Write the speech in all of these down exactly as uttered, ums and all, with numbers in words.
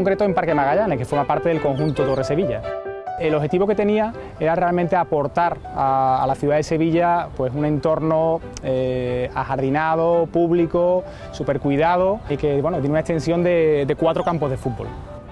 concreto en Parque Magallanes, que forma parte del conjunto Torre Sevilla. El objetivo que tenía era realmente aportar a, a la ciudad de Sevilla pues, un entorno eh, ajardinado, público, súper cuidado y que bueno, tiene una extensión de, de cuatro campos de fútbol.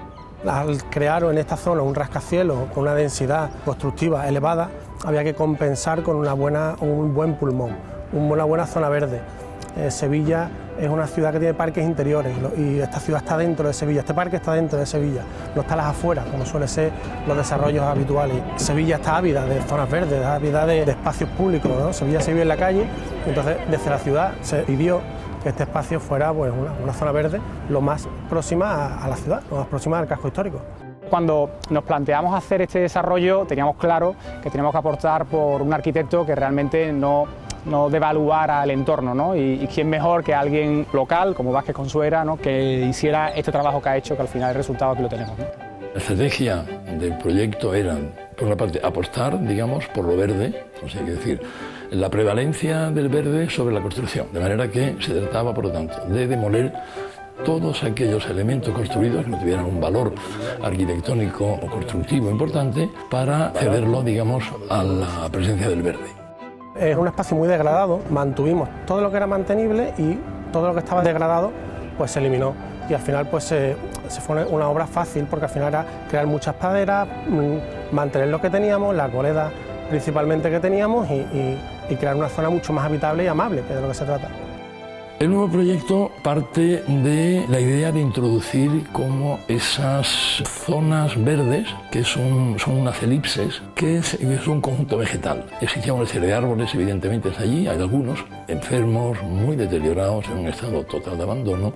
Al crear en esta zona un rascacielos con una densidad constructiva elevada, había que compensar con una buena, un buen pulmón, una buena zona verde. Eh, Sevilla es una ciudad que tiene parques interiores y esta ciudad está dentro de Sevilla, este parque está dentro de Sevilla, no está a las afueras como suelen ser los desarrollos habituales. Sevilla está ávida de zonas verdes, ávida de, de espacios públicos, ¿no? Sevilla se vive en la calle, entonces desde la ciudad se pidió que este espacio fuera pues, una, una zona verde lo más próxima a, a la ciudad, lo más próxima al casco histórico. Cuando nos planteamos hacer este desarrollo teníamos claro que teníamos que apostar por un arquitecto que realmente no, no devaluara el entorno, ¿no? y, y quién mejor que alguien local como Vázquez Consuegra, ¿no? que hiciera este trabajo que ha hecho, que al final el resultado aquí lo tenemos, ¿no? La estrategia del proyecto era, por una parte, apostar, digamos, por lo verde, o sea, hay que decir, la prevalencia del verde sobre la construcción, de manera que se trataba, por lo tanto, de demoler todos aquellos elementos construidos que no tuvieran un valor arquitectónico o constructivo importante para cederlo, digamos, a la presencia del verde. Es un espacio muy degradado, mantuvimos todo lo que era mantenible y todo lo que estaba degradado pues se eliminó y al final pues se, se fue una obra fácil porque al final era crear muchas praderas, mantener lo que teníamos, la arboleda principalmente que teníamos y, y, y crear una zona mucho más habitable y amable, que es de lo que se trata. El nuevo proyecto parte de la idea de introducir como esas zonas verdes, que son, son unas elipses, que es, es un conjunto vegetal. Existía una serie de árboles, evidentemente, allí, hay algunos enfermos, muy deteriorados, en un estado total de abandono,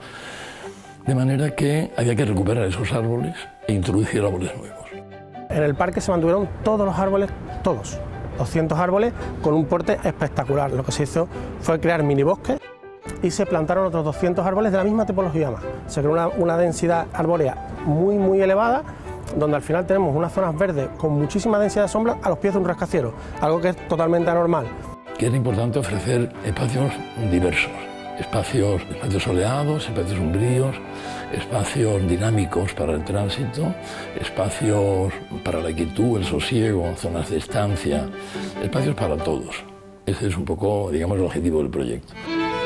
de manera que había que recuperar esos árboles e introducir árboles nuevos. En el parque se mantuvieron todos los árboles, todos, doscientos árboles, con un porte espectacular. Lo que se hizo fue crear minibosques y se plantaron otros doscientos árboles de la misma tipología más. Se creó una, una densidad arbórea muy, muy elevada, donde al final tenemos unas zonas verdes con muchísima densidad de sombra a los pies de un rascacielos, algo que es totalmente anormal. Que era importante ofrecer espacios diversos, espacios, espacios soleados, espacios umbríos, espacios dinámicos para el tránsito, espacios para la quietud, el sosiego, zonas de estancia, espacios para todos. Ese es un poco, digamos, el objetivo del proyecto.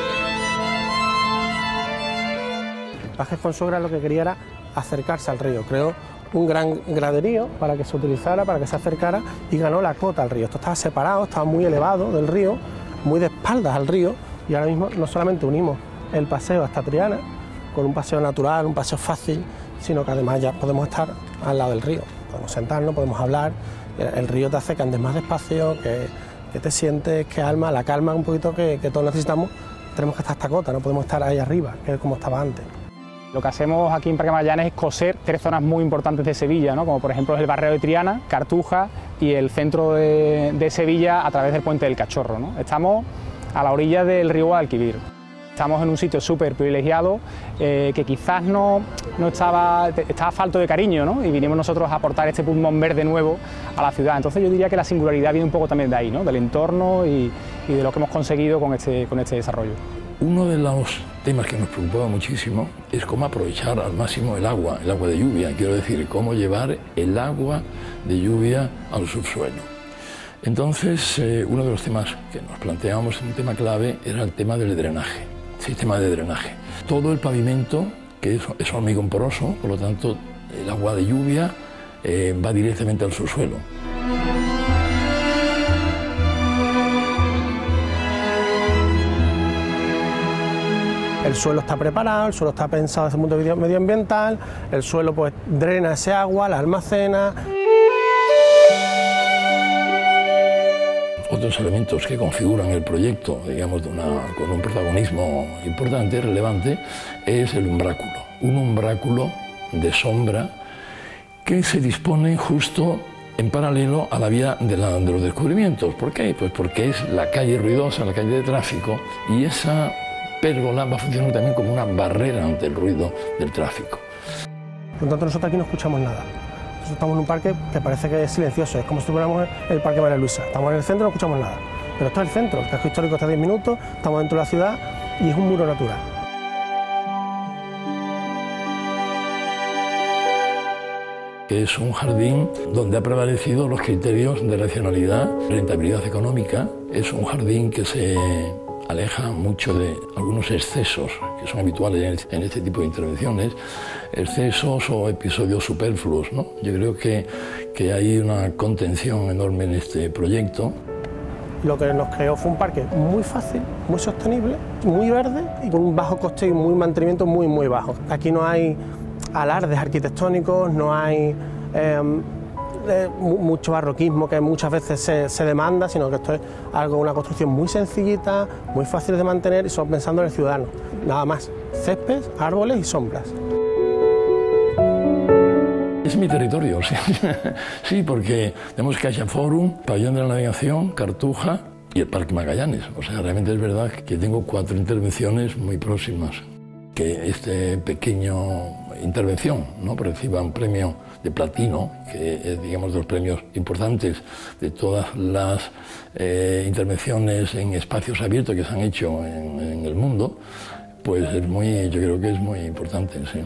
Vázquez Consuegra lo que quería era acercarse al río, creó un gran graderío para que se utilizara, para que se acercara y ganó la cota al río. Esto estaba separado, estaba muy elevado del río, muy de espaldas al río y ahora mismo no solamente unimos el paseo hasta Triana con un paseo natural, un paseo fácil, sino que además ya podemos estar al lado del río, podemos sentarnos, podemos hablar, el río te hace que andes más despacio, que, que te sientes, que alma, la calma un poquito que, que todos necesitamos. Tenemos que estar a esta cota, no podemos estar ahí arriba, que es como estaba antes. Lo que hacemos aquí en Parque Magallanes es coser tres zonas muy importantes de Sevilla, ¿no? Como por ejemplo el barrio de Triana, Cartuja y el centro de, de Sevilla a través del Puente del Cachorro, ¿no? Estamos a la orilla del río Guadalquivir. Estamos en un sitio súper privilegiado eh, que quizás no, no estaba, estaba falto de cariño, ¿no? Y vinimos nosotros a aportar este pulmón verde nuevo a la ciudad. Entonces yo diría que la singularidad viene un poco también de ahí, ¿no? Del entorno y, y de lo que hemos conseguido con este, con este desarrollo. Uno de los temas que nos preocupaba muchísimo es cómo aprovechar al máximo el agua, el agua de lluvia, quiero decir, cómo llevar el agua de lluvia al subsuelo. Entonces, eh, uno de los temas que nos planteábamos, un tema clave, era el tema del drenaje, sistema de drenaje. Todo el pavimento, que es, es hormigón poroso, por lo tanto, el agua de lluvia eh, va directamente al subsuelo. El suelo está preparado, el suelo está pensado desde el punto de vista medioambiental, el suelo pues drena ese agua, la almacena. Otros elementos que configuran el proyecto, digamos, de una, con un protagonismo importante, relevante, es el umbráculo. Un umbráculo de sombra que se dispone justo en paralelo a la vía de, la, de los descubrimientos. ¿Por qué? Pues porque es la calle ruidosa, la calle de tráfico, y esa pérgola va a funcionar también como una barrera ante el ruido del tráfico. Por lo tanto, nosotros aquí no escuchamos nada. Nosotros estamos en un parque que parece que es silencioso, es como si estuviéramos en el Parque María Luisa. Estamos en el centro, no escuchamos nada. Pero esto es el centro, el casco histórico está a diez minutos, estamos dentro de la ciudad y es un muro natural. que es un jardín donde ha prevalecido los criterios de racionalidad, rentabilidad económica. Es un jardín que se aleja mucho de algunos excesos que son habituales en este tipo de intervenciones, excesos o episodios superfluos, ¿no? Yo creo que, que hay una contención enorme en este proyecto. Lo que nos creó fue un parque muy fácil, muy sostenible, muy verde y con un bajo coste y un mantenimiento muy, muy bajo. Aquí no hay alardes arquitectónicos, no hay eh, eh, mucho barroquismo que muchas veces se, se demanda, sino que esto es algo, una construcción muy sencillita, muy fácil de mantener y solo pensando en el ciudadano. Nada más, césped, árboles y sombras. Es mi territorio, sí, sí, porque tenemos Caixa Forum, Pabellón de la Navegación, Cartuja y el Parque Magallanes. O sea, realmente es verdad que tengo cuatro intervenciones muy próximas. Que este pequeño intervención, ¿no?, reciba un premio de platino, que es, digamos, de los premios importantes de todas las eh, intervenciones en espacios abiertos que se han hecho en, en el mundo, pues es muy, yo creo que es muy importante, sí.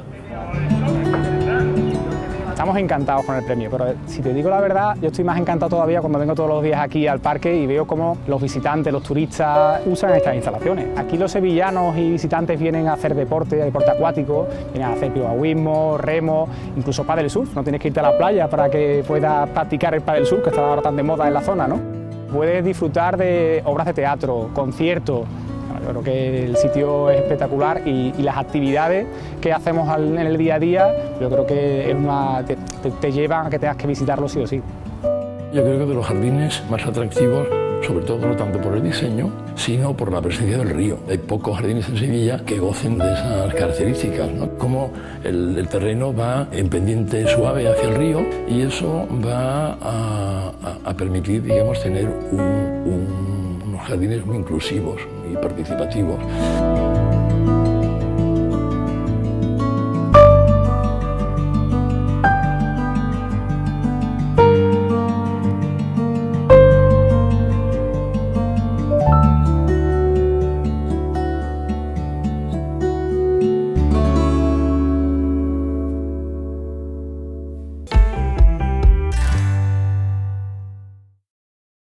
Estamos encantados con el premio, pero si te digo la verdad, yo estoy más encantado todavía cuando vengo todos los días aquí al parque y veo cómo los visitantes, los turistas usan estas instalaciones. Aquí los sevillanos y visitantes vienen a hacer deporte, deporte acuático, vienen a hacer piragüismo, remo, incluso pádel surf. No tienes que irte a la playa para que puedas practicar el pádel surf, que está ahora tan de moda en la zona, ¿no? Puedes disfrutar de obras de teatro, conciertos. Yo creo que el sitio es espectacular y, y las actividades que hacemos al, en el día a día, yo creo que es una, te, te, te llevan a que tengas que visitarlo sí o sí. Yo creo que de los jardines más atractivos, sobre todo no tanto por el diseño, sino por la presencia del río. Hay pocos jardines en Sevilla que gocen de esas características, ¿no? Como el, el terreno va en pendiente suave hacia el río y eso va a, a, a permitir, digamos, tener un, un, unos jardines muy inclusivos y participativos.